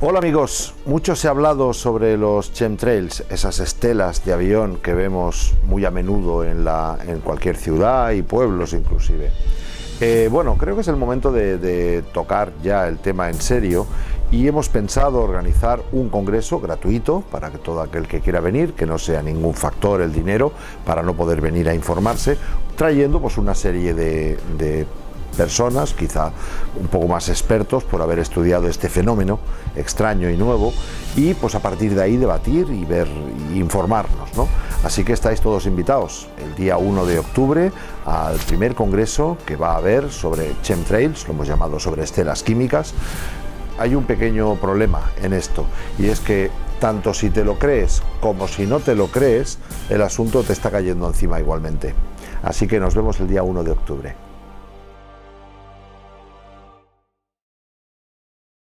Hola amigos, mucho se ha hablado sobre los chemtrails, esas estelas de avión que vemos muy a menudo en cualquier ciudad y pueblos inclusive. Bueno, creo que es el momento de tocar ya el tema en serio y hemos pensado organizar un congreso gratuito para que todo aquel que quiera venir, que no sea ningún factor el dinero para no poder venir a informarse, trayendo pues una serie de personas, quizá un poco más expertos por haber estudiado este fenómeno extraño y nuevo, y pues a partir de ahí debatir y ver y informarnos, ¿no? Así que estáis todos invitados el día 1 de octubre al primer congreso que va a haber sobre chemtrails, lo hemos llamado sobre estelas químicas. Hay un pequeño problema en esto, y es que tanto si te lo crees como si no te lo crees, el asunto te está cayendo encima igualmente. Así que nos vemos el día 1 de octubre.